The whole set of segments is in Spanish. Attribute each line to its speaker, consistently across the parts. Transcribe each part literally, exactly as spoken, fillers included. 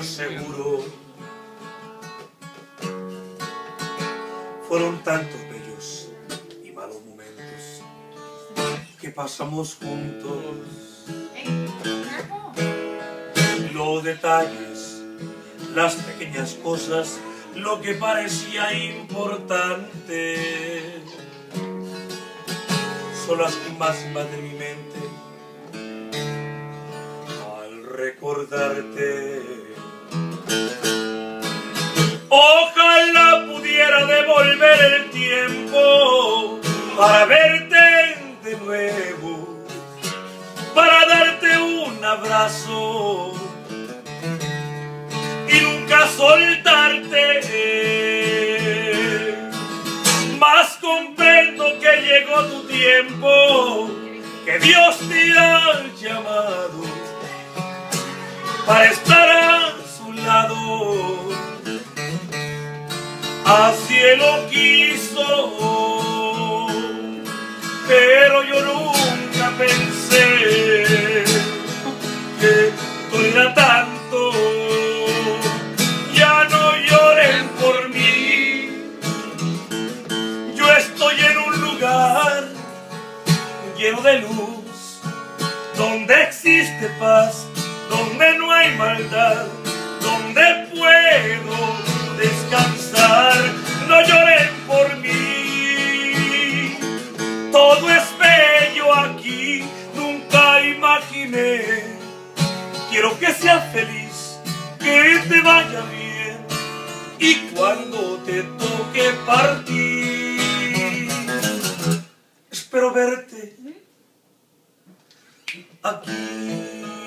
Speaker 1: seguro. Fueron tantos bellos y malos momentos que pasamos juntos. Los detalles, las pequeñas cosas, lo que parecía importante, son las que más invaden mi mente al recordarte. Ojalá pudiera devolver el tiempo para verte de nuevo, para darte un abrazo y nunca soltarte. Mas comprendo que llegó tu tiempo, que Dios te ha llamado para estar a su lado. Así Él lo quiso, pero yo nunca pensé que doliera tanto. Ya no lloren por mí, yo estoy en un lugar lleno de luz, donde existe paz, donde no hay maldad, donde puedo descansar. No lloren por mí, todo es bello aquí, nunca imaginé. Quiero que seas feliz, que te vaya bien, y cuando te toque partir, espero verte aquí.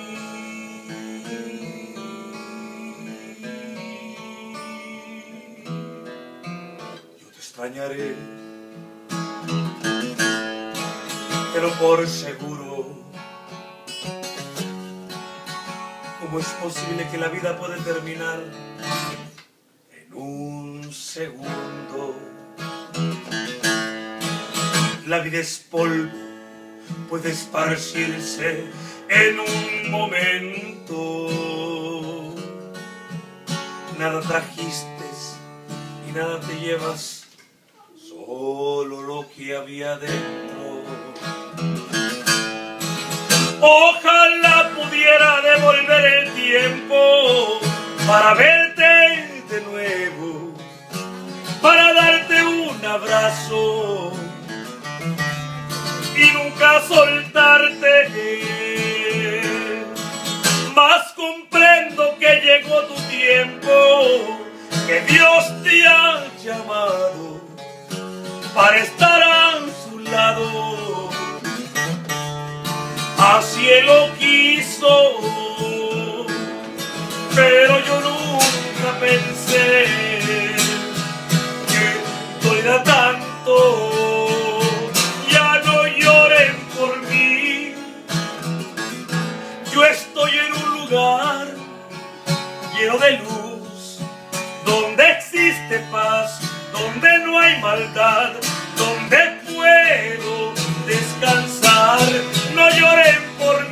Speaker 1: Extrañaré, pero por seguro. ¿Cómo es posible que la vida pueda terminar en un segundo? La vida es polvo, puede esparcirse en un momento. Nada trajiste y nada te llevas, solo lo que había dentro. Ojalá pudiera devolver el tiempo para verte de nuevo, para darte un abrazo y nunca soltarte. Mas comprendo que llegó tu tiempo, que Dios te ha llamado para estar a su lado. Así Él lo quiso, pero yo nunca pensé que doliera tanto. Ya no lloren por mí, yo estoy en un lugar lleno de luz, donde existe paz, donde no hay maldad, donde puedo descansar. No lloren por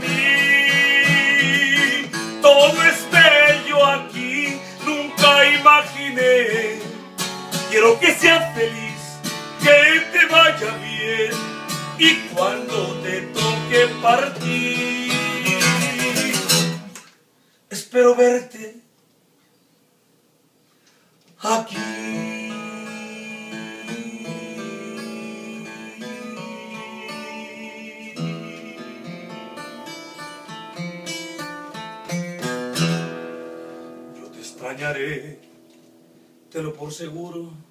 Speaker 1: mí, todo es bello aquí, nunca imaginé. Quiero que seas feliz, que te vaya bien, y cuando te toque partir, espero verte aquí. Yo te extrañaré, te lo por seguro.